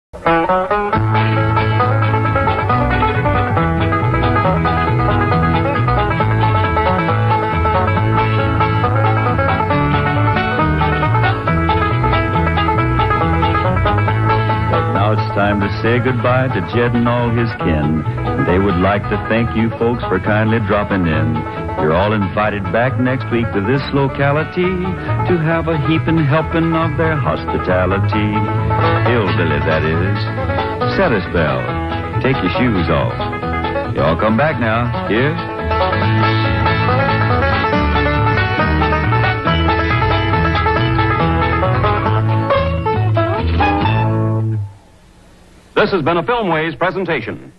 Now it's time to say goodbye to Jed and all his kin. They would like to thank you folks for kindly dropping in. You're all invited back next week to this locality to have a heaping helping of their hospitality. Hillbilly, that is. Set a spell. Take your shoes off. Y'all come back now. Here. This has been a Filmways presentation.